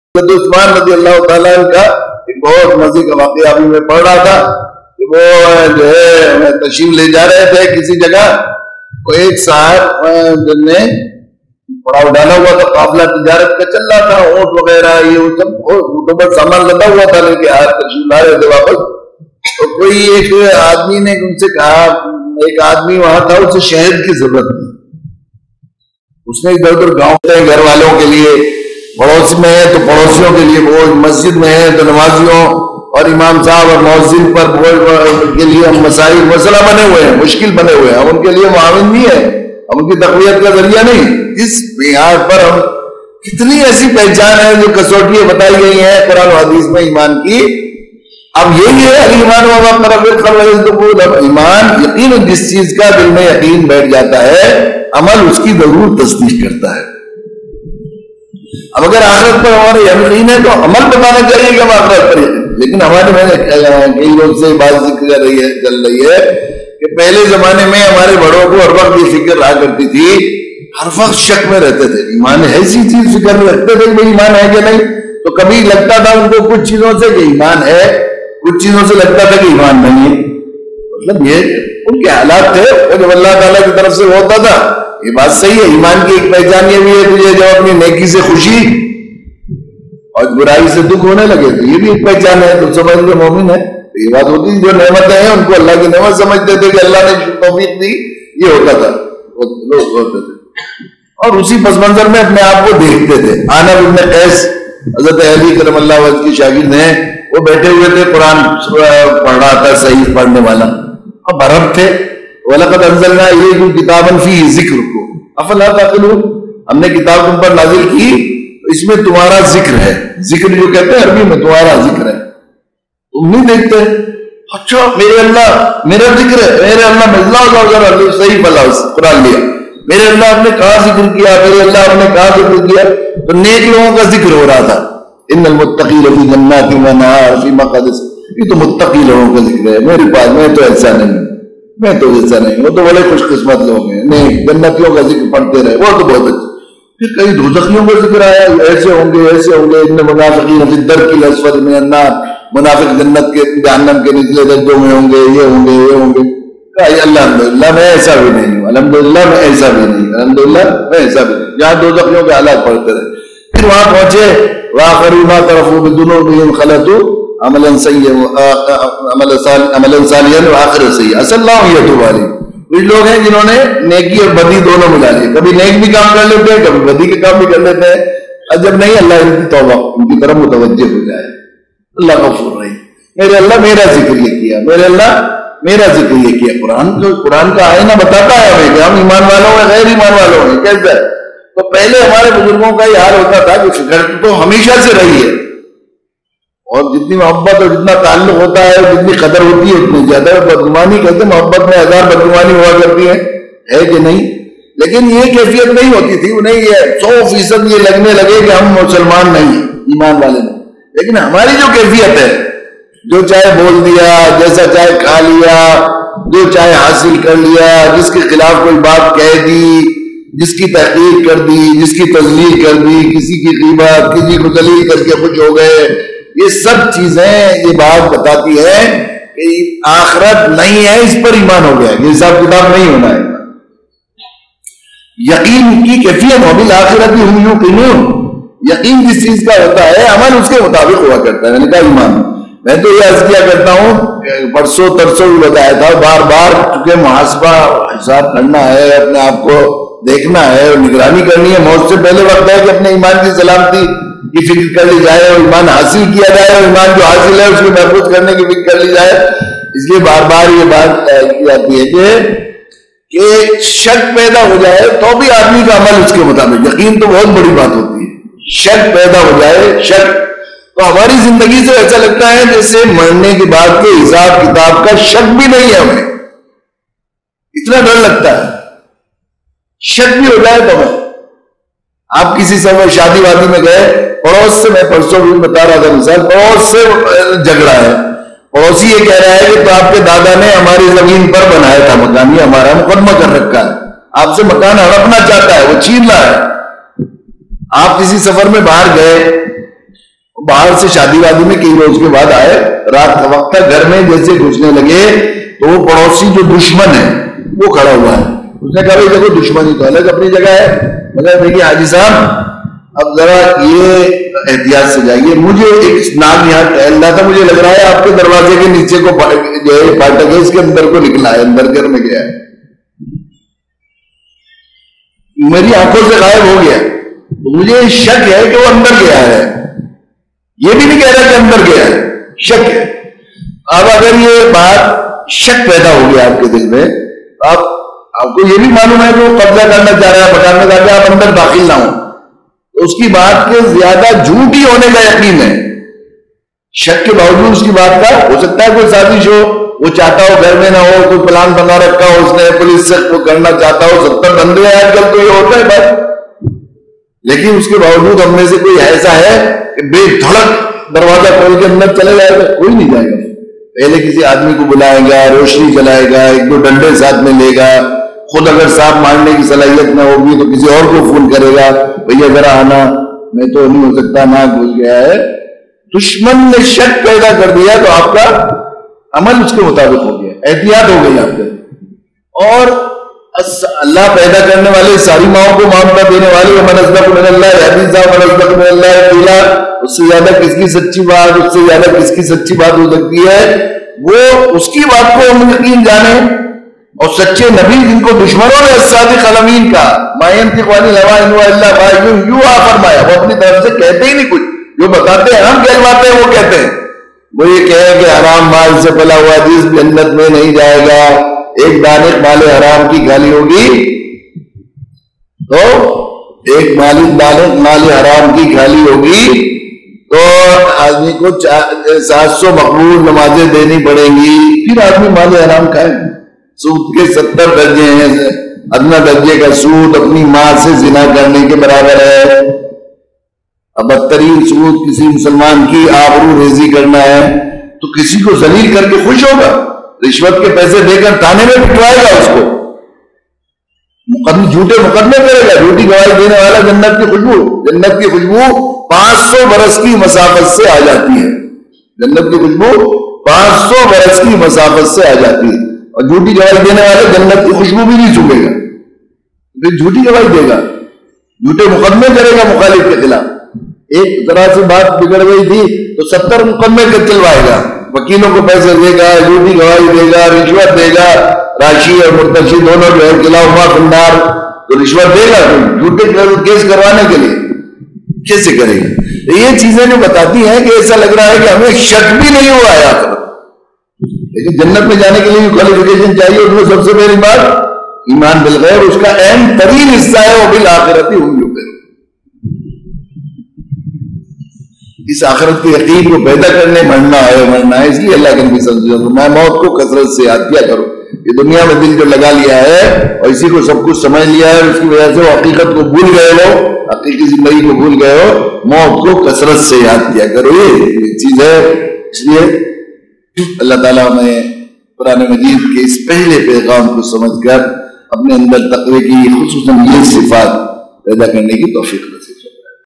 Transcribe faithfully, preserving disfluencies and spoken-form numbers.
حضرت عثمان رضی اللہ تعالیٰ کا ایک بہت مزے کا واقعہ ابھی میں پڑھ رہا تھا کہ وہ جو ہے تشریف لے جا رہے تھے کسی جگہ، وہ ایک صاحب جن نے پڑاؤ ڈالا ہوا تھا، قافلہ تجارت کا چل رہا تھا، اونٹ وغیرہ یہ وہ سب تو بس سامان لدا ہوا تھا، لے کے آج تشریف لا رہے تھے واپس. تو کوئی ایک آدمی نے ان سے کہا، ایک آدمی وہاں تھا، اسے شہد کی ضرورت تھی. اس نے ادھر ادھر گاؤں میں گھر والوں کے لیے، پڑوس میں ہے تو پڑوسیوں کے لیے بوجھ، مسجد میں ہے تو نمازیوں اور امام صاحب اور مؤذن پر بوجھ کے لیے ہم مسائل مسئلہ بنے ہوئے ہیں، مشکل بنے ہوئے ہیں. ہم ان کے لیے معاون نہیں ہے، ہم ان کی تقویت کا ذریعہ نہیں. اس بنیاد پر ہم کتنی ایسی پہچان ہے جو کسوٹیاں بتائی گئی ہیں قرآن و حدیث میں ایمان کی. اب یہی ہے ایمان و ایمان، یقین جس چیز کا دل میں یقین بیٹھ جاتا ہے عمل اس کی ضرور تصدیق کرتا ہے. اب اگر آخرت پر ہمارے یقین ہے تو عمل بتانا چاہیے کہ ہم آخرت پر یقین. لیکن ہمارے میں نے کئی لوگ سے بات ذکر کر رہی ہے چل رہی ہے کہ پہلے زمانے میں ہمارے بڑوں کو ہر وقت یہ فکر رہا کرتی تھی، ہر وقت شک میں رہتے تھے. ایمان ہے ایسی چیز فکر میں رکھتے تھے کہ ایمان ہے کہ نہیں. تو کبھی لگتا تھا ان کو کچھ چیزوں سے کہ ایمان ہے، کچھ چیزوں سے لگتا تھا کہ ایمان نہیں ہے. مطلب یہ ان کے حالات تھے جب اللہ تعالیٰ کی طرف سے ہوتا تھا. یہ بات صحیح ہے، ایمان کی ایک پہچان یہ بھی ہے تجھے جب اپنی نیکی سے خوشی اور برائی سے دکھ ہونے لگے تو یہ بھی ایک پہچان ہے، تو سمجھ لو مومن ہے. یہ بات ہوتی ہے جو نعمتیں ہیں ان کو اللہ کی نعمت سمجھتے تھے کہ اللہ نے توفیق دی، یہ ہوتا تھا لوگ ہوتے تھے. اور اسی پس منظر میں اپنے آپ کو دیکھتے تھے. عامر بن قیس حضرت علی کرم اللہ وجہ کی شاگرد ہیں، وہ بیٹھے ہوئے تھے، قرآن پڑھ رہا تھا صحیح پڑھنے والا. اب عرب تھے. وَلَقَدْ أَنزَلْنَا إِلَيْكُمْ كِتَابًا فِيهِ ذِكْرُكُمْ أَفَلَا تَعْقِلُونَ. ہم نے کتاب تم پر نازل کی، اس میں تمہارا ذکر ہے. ذکر جو کہتے ہیں عربی میں تمہارا ذکر ہے، تم نہیں دیکھتے. اچھا میرے اللہ میرا ذکر ہے، میرے اللہ میں اللہ صحیح بلا قرآن لیا، میرے اللہ آپ نے کہاں ذکر کیا، میرے اللہ آپ نے کہاں ذکر کیا. تو نیک لوگوں کا ذکر ہو رہا تھا. ان المتقین فی جنات و نہر فی مقعد صدق. یہ تو متقی لوگوں کا ذکر ہے. میرے پاس میں تو ایسا نہیں، میں تو ایسا نہیں، وہ تو بڑے خوش قسمت لوگ ہیں. نہیں، جنتیوں کا ذکر پڑھتے رہے، وہ تو بہت اچھا. پھر کئی دوزخیوں کا ذکر آیا، ایسے ہوں گے ایسے ہوں گے. ان منافقین فی الدرک الاسفل من النار. منافق جنت کے جہنم کے نچلے درجوں میں ہوں گے، یہ ہوں گے یہ ہوں گے. الحمدللہ میں ایسا بھی نہیں ہوں، الحمدللہ میں ایسا بھی نہیں، الحمدللہ میں ایسا بھی نہیں. جہاں دوزخیوں کے حالات پڑھتے رہے. پھر وہاں پہنچے وآخرون ما طرفوا بذنوبهم خلطوا عملا سیئا عملا صالحا وآخر سیئا عسى الله ان يتوب عليهم. کچھ لوگ ہیں جنہوں نے نیکی اور بدی دونوں ملا لی، کبھی نیک بھی کام کر لیتے ہیں، کبھی بدی کے کام بھی کر لیتے ہیں. اور جب نہیں اللہ ان کی توبہ ان کی طرف متوجہ ہو جائے. اللہ غفور رحیم. میرے اللہ میرا ذکر یہ کیا، میرے اللہ میرا ذکر یہ کیا. قرآن جو قرآن کا آئینہ بتاتا ہے ہمیں کہ ہم ایمان والوں ہیں غیر ایمان والوں ہیں کیسا ہے. تو پہلے ہمارے بزرگوں کا یہ حال ہوتا تھا کہ فکر تو ہمیشہ سے رہی ہے، اور جتنی محبت اور جتنا تعلق ہوتا ہے جتنی قدر ہوتی ہے اتنی زیادہ. بدگمانی کہتے ہیں محبت میں ہزار بدگمانی ہوا کرتی ہے، ہے کہ نہیں. لیکن یہ کیفیت نہیں ہوتی تھی، انہیں یہ سو فیصد یہ لگنے لگے کہ ہم مسلمان نہیں ہیں، ایمان والے نہیں. لیکن ہماری جو کیفیت ہے، جو چاہے بول دیا، جیسا چاہے کھا لیا، جو چاہے حاصل کر لیا، جس کے خلاف کوئی بات کہہ دی، جس کی تحقیر کر دی، جس کی تذلیل کر دی، کسی کی غیبت، کسی کو ذلیل کر کے خوش ہو گئے، یہ سب چیزیں یہ بات بتاتی ہے کہ آخرت نہیں ہے، اس پر ایمان ہو گیا، یہ حساب کتاب نہیں ہونا ہے. یقین کی کیفیت ہو بالآخرت ہم یوقنون. یقین جس چیز کا ہوتا ہے عمل اس کے مطابق ہوا کرتا ہے. میں نے کہا ایمان. میں تو یہ عرض کیا کرتا ہوں، پرسوں ترسوں بھی بتایا تھا بار بار، کیونکہ محاسبہ حساب کرنا ہے، اپنے آپ کو دیکھنا ہے اور نگرانی کرنی ہے. موت سے پہلے وقت ہے کہ اپنے ایمان کی سلامتی کی فکر کر لی جائے، اور ایمان حاصل کیا جائے، اور ایمان جو حاصل ہے اس کو محفوظ کرنے کی فکر کر لی جائے. اس لیے بار بار یہ بات کی جاتی ہے کہ کہ شک پیدا ہو جائے تو بھی آدمی کا عمل اس کے مطابق. یقین تو بہت بڑی بات ہوتی ہے. شک پیدا ہو جائے، شک تو ہماری زندگی سے ایسا لگتا ہے جیسے مرنے کے بعد کے حساب کتاب کا شک بھی نہیں ہے. ہمیں اتنا ڈر لگتا ہے. شک بھی ہو جائے تو ہمیں. آپ کسی سفر شادی وادی میں گئے، پڑوس سے، میں پرسوں بھی بتا رہا تھا مثال، پڑوس سے جھگڑا ہے. پڑوسی یہ کہہ رہا ہے کہ تو آپ کے دادا نے ہماری زمین پر بنایا تھا مکان، یہ ہمارا مقدمہ کر رکھا ہے، آپ سے مکان ہڑپنا چاہتا ہے، وہ چھین رہا ہے. آپ کسی سفر میں باہر گئے باہر سے شادی وادی میں کئی روز کے بعد آئے، رات کا وقت تھا، گھر میں جیسے گھسنے لگے تو وہ پڑوسی جو دشمن ہے وہ کھڑا ہوا ہے. اس نے کہا بھائی دیکھو دشمنی تو الگ اپنی جگہ ہے، مگر دیکھیے حاجی صاحب اب ذرا یہ احتیاط سے جائیے، مجھے ایک نام یہاں ٹہل رہا تھا، مجھے لگ رہا ہے آپ کے دروازے کے نیچے کو جو ہے پھاٹک ہے اس کے اندر کو نکلا ہے، اندر گھر میں گیا ہے، میری آنکھوں سے غائب ہو گیا. مجھے شک ہے کہ وہ اندر گیا ہے، یہ بھی نہیں کہہ رہا کہ اندر گیا ہے، شک ہے. اب اگر یہ بات شک پیدا ہو گیا آپ کے دل میں، آپ آپ کو یہ بھی معلوم ہے کہ وہ قبضہ کرنا چاہ رہا ہے، بتانا چاہ رہا ہے آپ اندر داخل نہ ہوں، تو اس کی بات کے زیادہ جھوٹ ہی ہونے کا یقین ہے. شک کے باوجود اس کی بات کا ہو سکتا ہے کوئی سازش ہو، وہ چاہتا ہو گھر میں نہ ہو، کوئی پلان بنا رکھا ہو اس نے، پولیس سے وہ کرنا چاہتا ہو، ستر بندے ہیں آج کل تو یہ ہوتا ہے بات. لیکن اس کے باوجود ہم میں سے کوئی ایسا ہے کہ بے دھڑک دروازہ کھول کے اندر چلے جائے گا؟ کوئی نہیں جائے گا. پہلے کسی آدمی کو بلائے گا، روشنی جلائے گا، ایک دو ڈنڈے ساتھ میں لے گا، خود اگر سانپ مارنے کی صلاحیت نہ ہوگی تو کسی اور کو فون کرے گا، بھیا ذرا آنا، میں تو نہیں ہو سکتا، نہ بھول گیا ہے. دشمن نے شک پیدا کر دیا تو آپ کا عمل اس کے مطابق ہو گیا، احتیاط ہو گئی آپ کے. اور اللہ پیدا کرنے والے ساری ماؤں کو معاملہ دینے والے من اصدق من اللہ حدیث من اصدق من اللہ قیلا، اس سے زیادہ کس کی سچی بات، اس سے زیادہ کس کی سچی بات ہو سکتی ہے؟ وہ اس کی بات کو ہم یقین جانیں. اور سچے نبی جن کو دشمنوں نے الصادق الامین کا ما ينطق عن الهوى ان هو الا وحی یوحی فرمایا، وہ اپنی طرف سے کہتے ہی نہیں کچھ، جو بتاتے ہیں ہم کہلواتے ہیں وہ کہتے ہیں. وہ یہ کہے کہ حرام مال سے پلا ہوا جس جنت میں نہیں جائے گا، ایک دانش مال حرام کی گالی ہوگی تو ایک مالک دانش مال حرام کی گالی ہوگی تو آدمی کو سات سو مقبول نمازیں دینی پڑیں گی، پھر آدمی مال حرام کھائے. سود کے ستر درجے ہیں، ادنا درجے کا سود اپنی ماں سے زنا کرنے کے برابر ہے. اب بدترین سود کسی مسلمان کی آبرو ریزی کرنا ہے تو کسی کو ذلیل کر کے خوش ہوگا؟ رشوت کے پیسے دے کر تانے میں پٹوائے گا، اس کو مقدمے جھوٹے مقدمے کرے گا. جھوٹی گواہی دینے والا جنت کی خوشبو جنت کی خوشبو پانچ سو برس کی مسافت سے آ جاتی ہے. جنت کی خوشبو پانچ سو برس کی مسافت سے آ جاتی ہے. اور جھوٹی گواہی دینے والا جنت کی خوشبو بھی نہیں چھوڑے گا، پھر جھوٹی گواہی دے گا، جھوٹے مقدمے کرے گا مخالف کے خلاف. ایک طرح سے بات بگڑ گئی تھی تو ستر مقدمے کے چلوائے گا، وکیلوں کو پیسے دے گا، جھوٹی گواہی دے گا، رشوت دے گا. راشی اور مرتشی دونوں جو ہے خلاف فنار، تو رشوت دے گا جھوٹے کیس کروانے کے لیے، کیسے کرے گا؟ یہ چیزیں جو بتاتی ہیں کہ ایسا لگ رہا ہے کہ ہمیں شک بھی نہیں ہوا ہے آخر. لیکن جنت میں جانے کے لیے کوالیفیکیشن چاہیے. اس میں سب سے پہلی بات ایمان بالغیب، اس کا اہم ترین حصہ ہے وہ بالآخرت ہی ہم لوگ. اس آخرت کے یقین کو پیدا کرنے مرنا ہے مرنا ہے اس لیے اللہ کے نبی صلی اللہ علیہ وسلم میں موت کو کثرت سے یاد کیا کرو. یہ دنیا میں دل جو لگا لیا ہے اور اسی کو سب کچھ سمجھ لیا ہے، اس کی وجہ سے وہ حقیقت کو بھول گئے ہو، حقیقی زندگی کو بھول گئے ہو. موت کو کثرت سے یاد کیا کرو، یہ چیز ہے. اس لیے اللہ تعالیٰ ہمیں قرآن مجید کے اس پہلے پیغام کو سمجھ کر اپنے اندر تقوی کی خصوصاً یہ صفات پیدا کرنے کی توفیق دے.